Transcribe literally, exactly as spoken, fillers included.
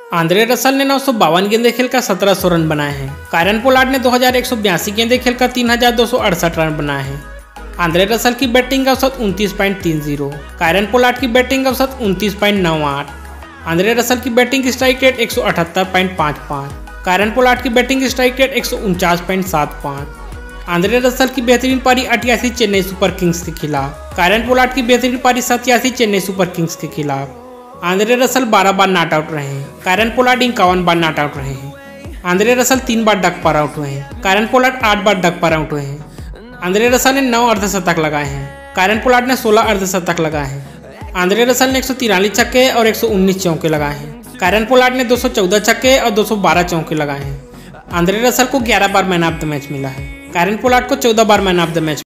Andre Russell ने नौ सौ बावन गेंदे खेलकर सत्रह सौ रन बनाए हैं। कायरन पोलार्ड ने दो हज़ार एक सौ बयासी गेंदे खेलकर तीन हज़ार दो सौ अड़सठ रन बनाए हैं। आंद्रे रसल की बैटिंग औसत उनतीस पॉइंट तीन जीरो, कायरन पोलार्ड की बैटिंग औसत उनतीस पॉइंट नौ आठ। आंद्रे रसल की बैटिंग स्ट्राइक रेट एक सौ अठहत्तर पॉइंट पाँच पाँच, कायरन पोलार्ड की बैटिंग स्ट्राइक रेट एक सौ उनचास पॉइंट सात पाँच। आंद्रे रसल की बेहतरीन पारी अठासी चेन्नई सुपर किंग्स के खिलाफ, कायरन पोलार्ड की बेहतरीन पारी सत्तासी चेन्नई सुपर किंग्स के खिलाफ। आंद्रे रसल बारह बार नॉट आउट रहे हैं, कायरन पोलार्ड इक्यावन बार नॉट आउट रहे हैं। आंद्रे रसल तीन बार डक पर आउट हुए हैं, कायरन पोलार्ड आठ बार डक पर आउट हुए हैं। आंद्रे रसल ने नौ अर्धशतक लगाए हैं, कायरन पोलार्ड ने सोलह अर्धशतक लगाए हैं। आंद्रे रसल ने एक सौ तिरालीस छक्के और एक सौ उन्नीस चौके लगाए हैं। कायरन पोलार्ड ने दो सौ चौदह छक्के और दो सौ बारह चौके लगाए हैं। आंद्रे रसल को ग्यारह बार मैन ऑफ द मैच मिला है, कायरन पोलार्ड को चौदह बार मैन ऑफ द मैच